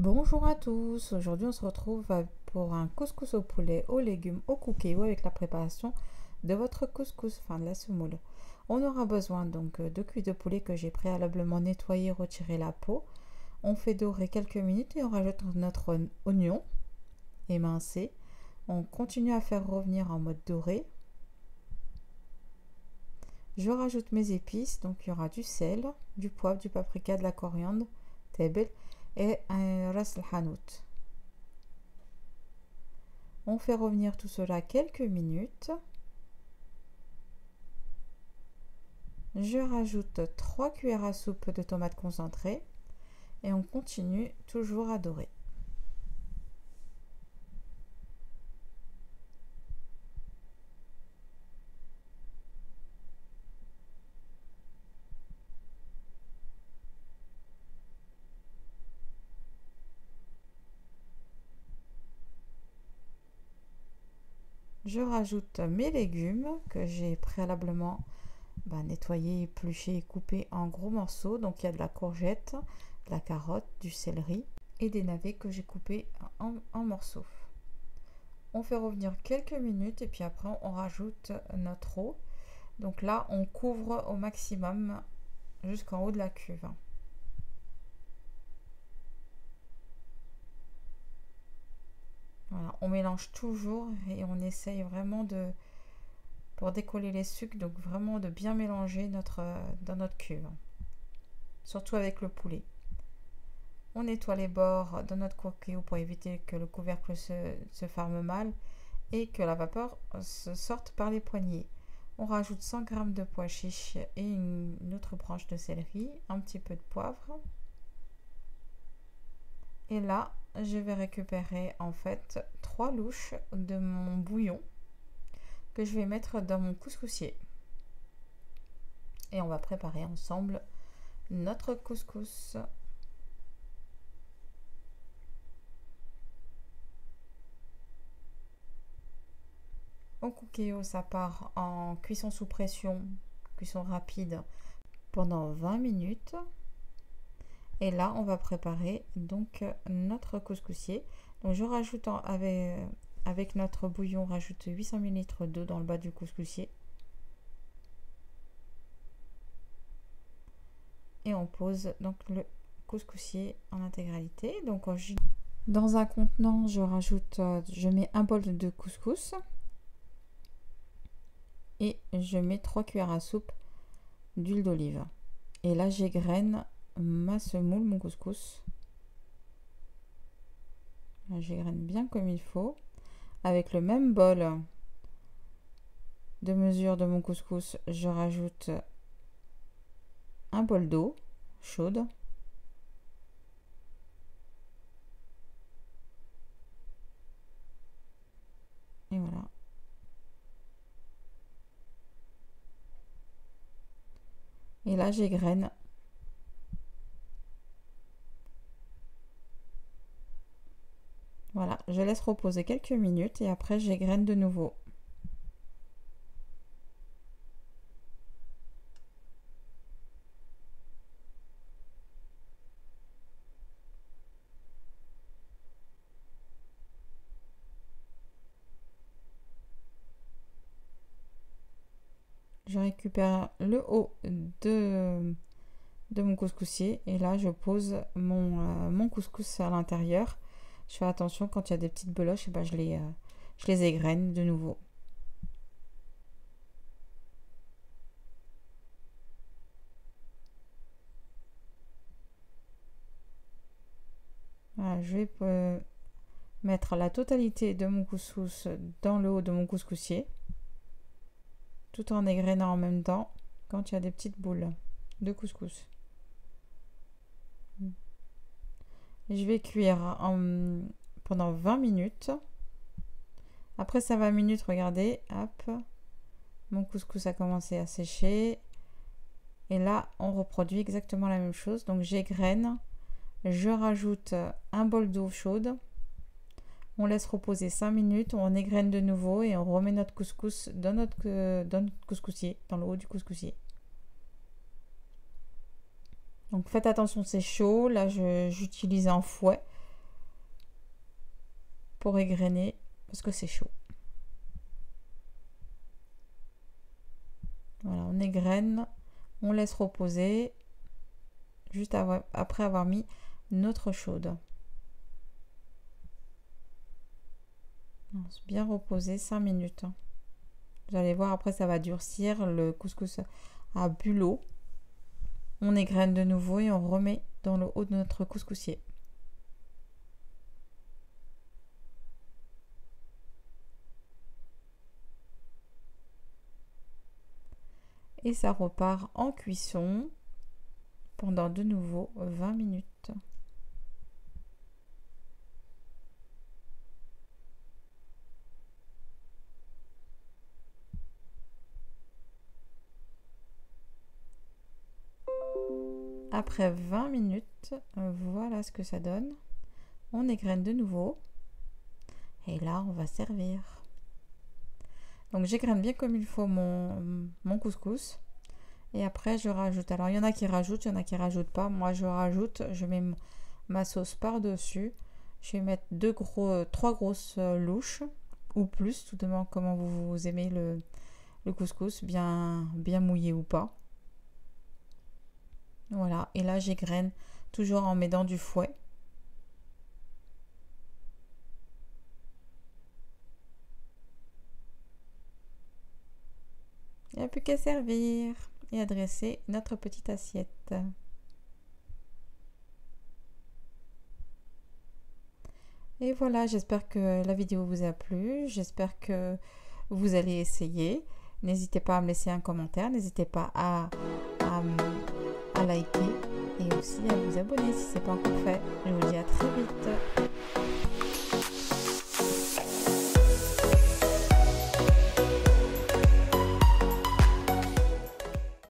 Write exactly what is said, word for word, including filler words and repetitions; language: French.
Bonjour à tous, aujourd'hui on se retrouve pour un couscous au poulet, aux légumes, au cookéo avec la préparation de votre couscous, enfin de la semoule. On aura besoin donc de cuits de poulet que j'ai préalablement nettoyé, retiré la peau. On fait dorer quelques minutes et on rajoute notre oignon émincé. On continue à faire revenir en mode doré. Je rajoute mes épices, donc il y aura du sel, du poivre, du paprika, de la coriandre, tebel et un ras el hanout. On fait revenir tout cela quelques minutes. Je rajoute trois cuillères à soupe de tomates concentrées et on continue toujours à dorer. Je rajoute mes légumes que j'ai préalablement bah, nettoyés, épluchés et coupés en gros morceaux. Donc il y a de la courgette, de la carotte, du céleri et des navets que j'ai coupés en, en morceaux. On fait revenir quelques minutes et puis après on rajoute notre eau. Donc là on couvre au maximum jusqu'en haut de la cuve. Voilà, on mélange toujours et on essaye vraiment de, pour décoller les sucres, donc vraiment de bien mélanger notre, dans notre cuve, surtout avec le poulet. On nettoie les bords de notre coquillot pour éviter que le couvercle se, se ferme mal et que la vapeur se sorte par les poignées. On rajoute cent grammes de pois chiches et une, une autre branche de céleri, un petit peu de poivre. Et là, je vais récupérer en fait trois louches de mon bouillon que je vais mettre dans mon couscoussier. Et on va préparer ensemble notre couscous. Au cookéo, ça part en cuisson sous pression, cuisson rapide pendant vingt minutes. Et là, on va préparer donc notre couscoussier. Donc je rajoute en, avec, avec notre bouillon, on rajoute huit cents millilitres d'eau dans le bas du couscoussier. Et on pose donc le couscoussier en intégralité. Donc dans un contenant, je rajoute, je mets un bol de couscous et je mets trois cuillères à soupe d'huile d'olive. Et là, j'égrène ma semoule, mon couscous. J'égrène bien comme il faut. Avec le même bol de mesure de mon couscous, je rajoute un bol d'eau chaude. Et voilà. Et là, j'égrène. Voilà, je laisse reposer quelques minutes et après j'égrène de nouveau. Je récupère le haut de, de mon couscoussier et là je pose mon, euh, mon couscous à l'intérieur. Je fais attention quand il y a des petites beloches, et ben je, les, euh, je les égrène de nouveau. Voilà, je vais euh, mettre la totalité de mon couscous dans le haut de mon couscoussier, tout en égrenant en même temps quand il y a des petites boules de couscous. Je vais cuire en, pendant vingt minutes. Après ces vingt minutes, regardez, hop, mon couscous a commencé à sécher. Et là, on reproduit exactement la même chose. Donc j'égrène, je rajoute un bol d'eau chaude. On laisse reposer cinq minutes, on égrène de nouveau et on remet notre couscous dans notre, dans notre couscoussier, dans le haut du couscoussier. Donc faites attention, c'est chaud. Là, j'utilise un fouet pour égrainer parce que c'est chaud. Voilà, on égrène, on laisse reposer juste avoir, après avoir mis notre chaude. Bien reposer cinq minutes. Vous allez voir, après ça va durcir, le couscous a bu l'eau. On égrène de nouveau et on remet dans le haut de notre couscoussier. Et ça repart en cuisson pendant de nouveau vingt minutes. Après vingt minutes, voilà ce que ça donne. On égrène de nouveau. Et là, on va servir. Donc j'égrène bien comme il faut mon, mon couscous. Et après, je rajoute. Alors, il y en a qui rajoutent, il y en a qui rajoutent pas. Moi, je rajoute. Je mets ma sauce par-dessus. Je vais mettre deux gros, trois grosses louches ou plus, tout dépend comment vous, vous aimez le, le couscous, bien, bien mouillé ou pas. Voilà. Et là, j'égrène toujours en m'aidant du fouet. Il n'y a plus qu'à servir et à dresser notre petite assiette. Et voilà, j'espère que la vidéo vous a plu. J'espère que vous allez essayer. N'hésitez pas à me laisser un commentaire. N'hésitez pas à, à, à liker et aussi à vous abonner si ce n'est pas encore fait. Je vous dis à très vite.